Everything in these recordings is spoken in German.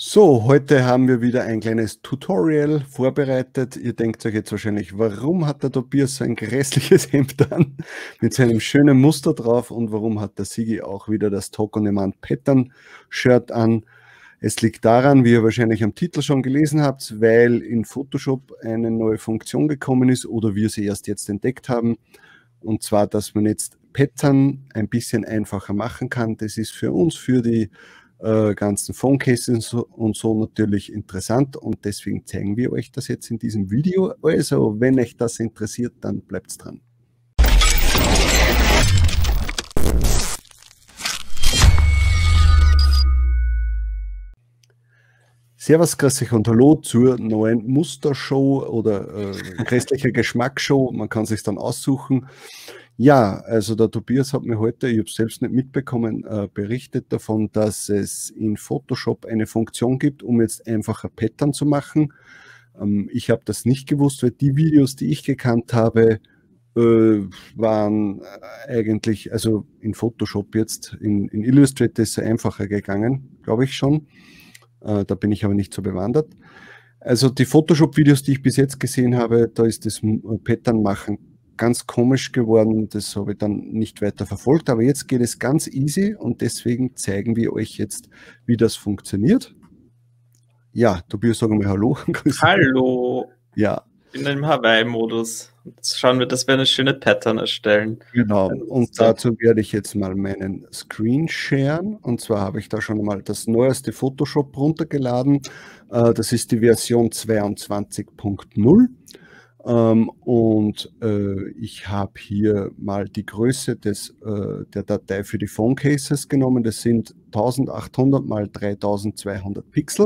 So, heute haben wir wieder ein kleines Tutorial vorbereitet. Ihr denkt euch jetzt wahrscheinlich, warum hat der Tobias so ein grässliches Hemd an mit seinem schönen Muster drauf und warum hat der Sigi auch wieder das Talk-on-Demand Pattern Shirt an? Es liegt daran, wie ihr wahrscheinlich am Titel schon gelesen habt, weil in Photoshop eine neue Funktion gekommen ist oder wir sie erst jetzt entdeckt haben. Und zwar, dass man jetzt Pattern ein bisschen einfacher machen kann. Das ist für uns, für die ganzen Phone Cases und so natürlich interessant und deswegen zeigen wir euch das jetzt in diesem Video. Also, wenn euch das interessiert, dann bleibt dran. Servus, grüß euch und hallo zur neuen Mustershow oder grässlicher Geschmacksshow. Man kann sich dann aussuchen. Ja, also der Tobias hat mir heute, ich habe es selbst nicht mitbekommen, berichtet davon, dass es in Photoshop eine Funktion gibt, um jetzt einfacher Pattern zu machen. Ich habe das nicht gewusst, weil die Videos, die ich gekannt habe, waren eigentlich, also in Photoshop jetzt, in Illustrator ist es einfacher gegangen, glaube ich schon. Da bin ich aber nicht so bewandert. Also die Photoshop-Videos, die ich bis jetzt gesehen habe, da ist das Pattern machen ganz komisch geworden, das habe ich dann nicht weiter verfolgt, aber jetzt geht es ganz easy und deswegen zeigen wir euch jetzt, wie das funktioniert. Ja, Tobias, sagen wir Hallo. Hallo. Ja. In einem Hawaii-Modus. Jetzt schauen wir, dass wir eine schöne Pattern erstellen. Genau, und dazu werde ich jetzt mal meinen Screen sharen und zwar habe ich da schon mal das neueste Photoshop runtergeladen. Das ist die Version 22.0. Ich habe hier mal die Größe der Datei für die Phone Cases genommen. Das sind 1800 mal 3200 Pixel.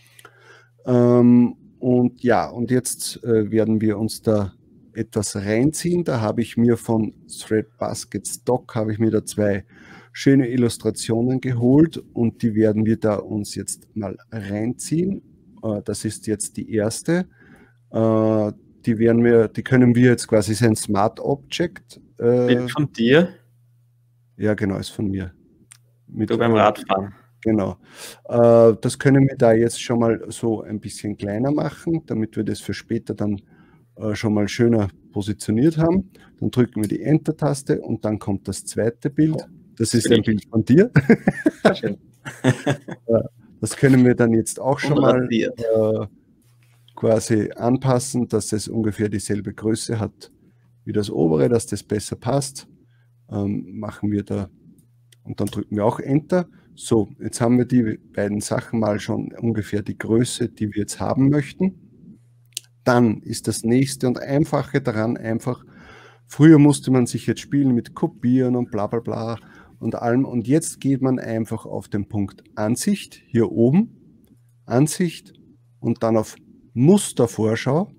Und jetzt werden wir uns da etwas reinziehen. Da habe ich mir von Threadbasket Stock habe ich mir da zwei schöne Illustrationen geholt und die werden wir da uns jetzt mal reinziehen. Das ist jetzt die erste. Die können wir jetzt quasi sein Smart Object. Bild von dir? Ja, genau, ist von mir. Du beim Radfahren. Genau. Das können wir da jetzt schon mal so ein bisschen kleiner machen, damit wir das für später dann schon mal schöner positioniert haben. Dann drücken wir die Enter-Taste und dann kommt das zweite Bild. Das ist ein Bild von dir. Schön. Das können wir dann jetzt auch schon mal quasi anpassen, dass es ungefähr dieselbe Größe hat wie das obere, dass das besser passt. Machen wir da und dann drücken wir auch Enter. So, jetzt haben wir die beiden Sachen mal schon ungefähr die Größe, die wir jetzt haben möchten. Dann ist das nächste und einfache daran einfach, früher musste man sich jetzt spielen mit Kopieren und bla bla bla und allem und jetzt geht man einfach auf den Punkt Ansicht, hier oben, Ansicht und dann auf Mustervorschau.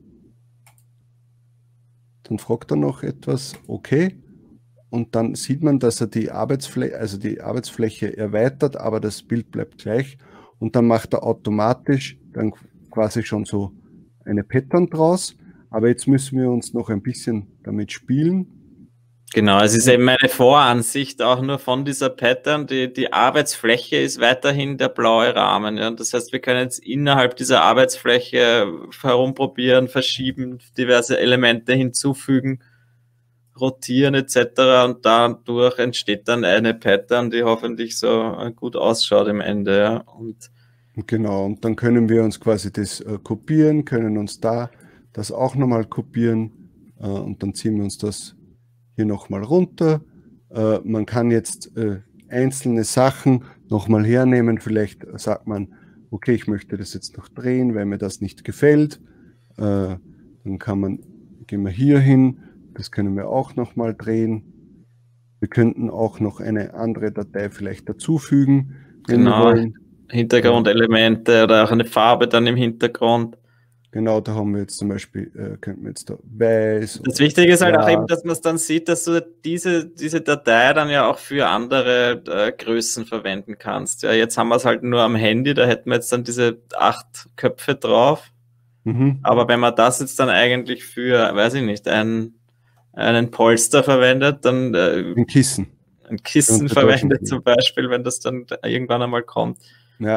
Dann fragt er noch etwas, okay. Und dann sieht man, dass er die Arbeitsfläche erweitert, aber das Bild bleibt gleich. Und dann macht er automatisch dann quasi schon so eine Pattern draus. Aber jetzt müssen wir uns noch ein bisschen damit spielen. Genau, es ist eben eine Voransicht auch nur von dieser Pattern. Die Arbeitsfläche ist weiterhin der blaue Rahmen. Ja? Das heißt, wir können jetzt innerhalb dieser Arbeitsfläche herumprobieren, verschieben, diverse Elemente hinzufügen, rotieren etc. Und dadurch entsteht dann eine Pattern, die hoffentlich so gut ausschaut im Ende. Ja? Und genau, und dann können wir uns quasi das kopieren, können uns das auch nochmal kopieren und dann ziehen wir uns das hier nochmal runter. Man kann jetzt einzelne Sachen nochmal hernehmen. Vielleicht sagt man, okay, ich möchte das jetzt noch drehen, weil mir das nicht gefällt. Dann gehen wir hier hin. Das können wir auch nochmal drehen. Wir könnten auch noch eine andere Datei vielleicht dazufügen, wenn wir wollen. Hintergrundelemente oder auch eine Farbe dann im Hintergrund. Genau, da haben wir jetzt zum Beispiel, könnten wir jetzt da weiß. Das Wichtige ist halt auch eben, dass man es dann sieht, dass du diese Datei dann ja auch für andere Größen verwenden kannst. Ja, jetzt haben wir es halt nur am Handy, da hätten wir jetzt dann diese 8 Köpfe drauf. Aber wenn man das jetzt dann eigentlich für, weiß ich nicht, einen Polster verwendet, dann ein Kissen. Ein Kissen verwendet zum Beispiel, wenn das dann irgendwann einmal kommt. Ja,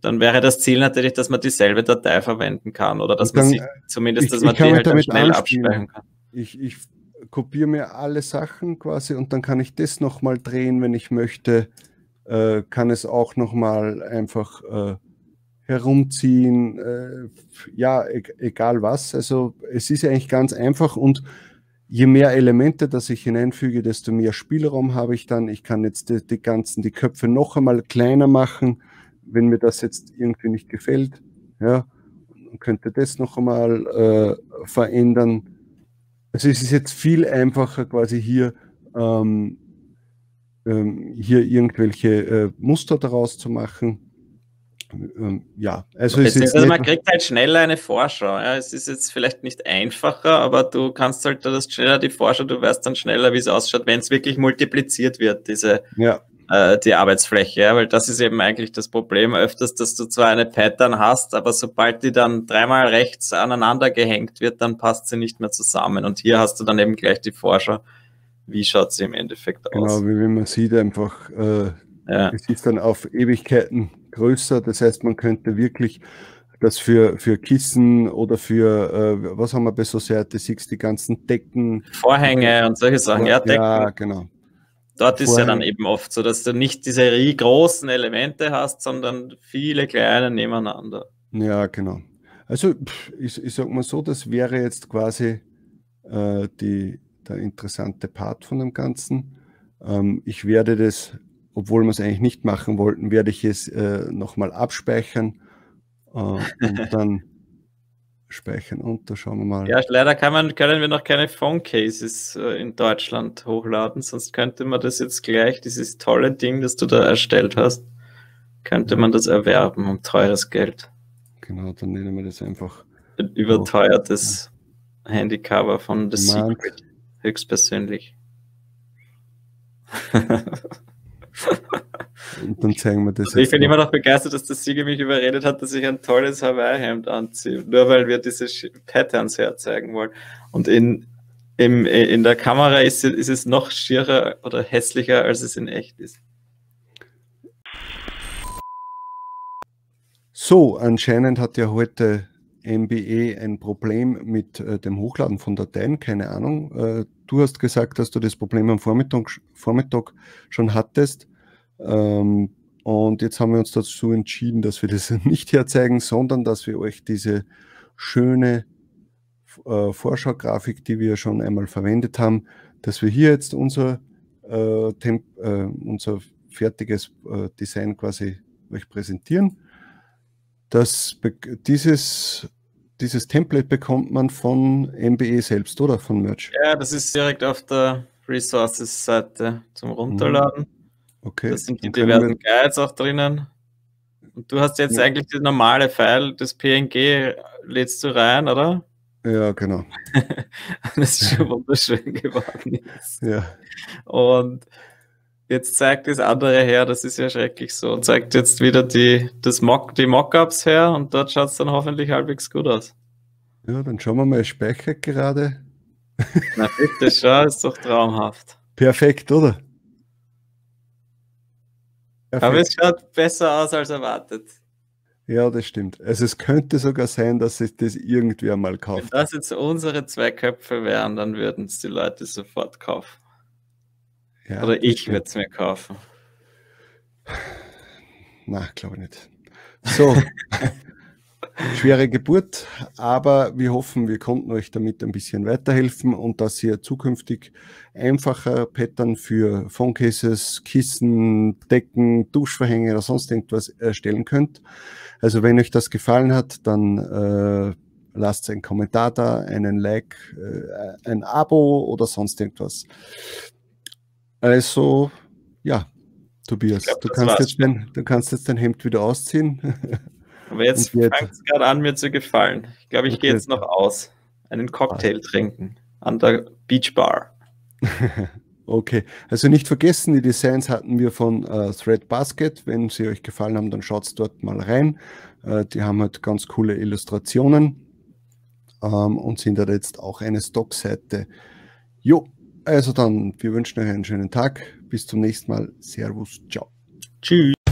dann wäre das Ziel natürlich, dass man dieselbe Datei verwenden kann oder dass dann, man sich zumindest, dass man die halt damit schnell abspeichern kann. Ich kopiere mir alle Sachen quasi und dann kann ich das nochmal drehen, wenn ich möchte. Kann es auch nochmal einfach herumziehen, ja, egal was. Also es ist eigentlich ganz einfach und je mehr Elemente, das ich hineinfüge, desto mehr Spielraum habe ich dann. Ich kann jetzt die Köpfe noch einmal kleiner machen, wenn mir das jetzt irgendwie nicht gefällt. Ja, dann könnte das noch einmal verändern. Also es ist jetzt viel einfacher quasi hier irgendwelche Muster daraus zu machen. Ja, also es ist man kriegt halt schneller eine Vorschau. Ja. Es ist jetzt vielleicht nicht einfacher, aber du kannst halt das schneller die Vorschau, du weißt dann schneller, wie es ausschaut, wenn es wirklich multipliziert wird, die Arbeitsfläche. Ja, weil das ist eben eigentlich das Problem öfters, dass du zwar eine Pattern hast, aber sobald die dann dreimal rechts aneinander gehängt wird, dann passt sie nicht mehr zusammen. Und hier hast du dann eben gleich die Vorschau. Wie schaut sie im Endeffekt aus? Genau, wie man sieht einfach, es ist dann auf Ewigkeiten größer. Das heißt, man könnte wirklich das für Kissen oder für, was haben wir bei Society 6, die ganzen Decken. Vorhänge und solche Sachen. Ja, Decken. Ja, genau. Dort ist ja dann eben oft so, dass du nicht diese großen Elemente hast, sondern viele kleine nebeneinander. Ja, genau. Also ich sag mal so, das wäre jetzt quasi der interessante Part von dem Ganzen. Ich werde das, obwohl wir es eigentlich nicht machen wollten, werde ich es nochmal abspeichern und dann speichern und da schauen wir mal. Ja, leider können wir noch keine Phone Cases in Deutschland hochladen, sonst könnte man das jetzt gleich, dieses tolle Ding, das du da erstellt hast, könnte man das erwerben um teures Geld. Genau, dann nennen wir das einfach. Ein überteuertes Handycover von The Secret. Höchstpersönlich. Und dann zeigen wir das also ich bin immer noch begeistert, dass der Sieger mich überredet hat, dass ich ein tolles Hawaii-Hemd anziehe, nur weil wir diese Patterns herzeigen wollen. Und in der Kamera ist es noch schierer oder hässlicher, als es in echt ist. So, anscheinend hat ja heute MBE ein Problem mit dem Hochladen von Dateien, keine Ahnung. Du hast gesagt, dass du das Problem am Vormittag schon hattest. Und jetzt haben wir uns dazu entschieden, dass wir das nicht herzeigen, sondern dass wir euch diese schöne Vorschaugrafik, die wir schon einmal verwendet haben, dass wir hier jetzt unser fertiges Design quasi euch präsentieren. Dieses Template bekommt man von MBE selbst oder von Merch? Ja, das ist direkt auf der Resources-Seite zum Runterladen. Okay. Da sind die diversen Guides auch drinnen. Und du hast jetzt eigentlich das normale File, das PNG lädst du rein, oder? Ja, genau. Das ist schon wunderschön geworden jetzt. Ja. Und jetzt zeigt das andere her, das ist ja schrecklich so, und zeigt jetzt wieder die Mockups her und dort schaut es dann hoffentlich halbwegs gut aus. Ja, dann schauen wir mal, es speichert gerade. Na bitte, schau, ist doch traumhaft. Perfekt, oder? Perfekt. Aber es schaut besser aus als erwartet. Ja, das stimmt. Also es könnte sogar sein, dass sich das irgendwie einmal kauft. Wenn das jetzt unsere 2 Köpfe wären, dann würden es die Leute sofort kaufen. Ja, oder ich würde es mir kaufen. Na, glaube ich nicht. So, schwere Geburt, aber wir hoffen, wir konnten euch damit ein bisschen weiterhelfen und dass ihr zukünftig einfacher Pattern für Phonecases, Kissen, Decken, Duschvorhänge oder sonst irgendwas erstellen könnt. Also wenn euch das gefallen hat, dann lasst einen Kommentar da, einen Like, ein Abo oder sonst irgendwas. Also, ja, Tobias, du kannst jetzt dein Hemd wieder ausziehen. Aber jetzt fängt es gerade an, mir zu gefallen. Ich glaube, ich gehe jetzt noch aus. Einen Cocktail trinken an der Beach Bar. Okay, also nicht vergessen, die Designs hatten wir von Threadbasket. Wenn sie euch gefallen haben, dann schaut dort mal rein. Die haben halt ganz coole Illustrationen und sind da jetzt auch eine Stockseite. Jo, also dann, wir wünschen euch einen schönen Tag. Bis zum nächsten Mal. Servus, ciao. Tschüss.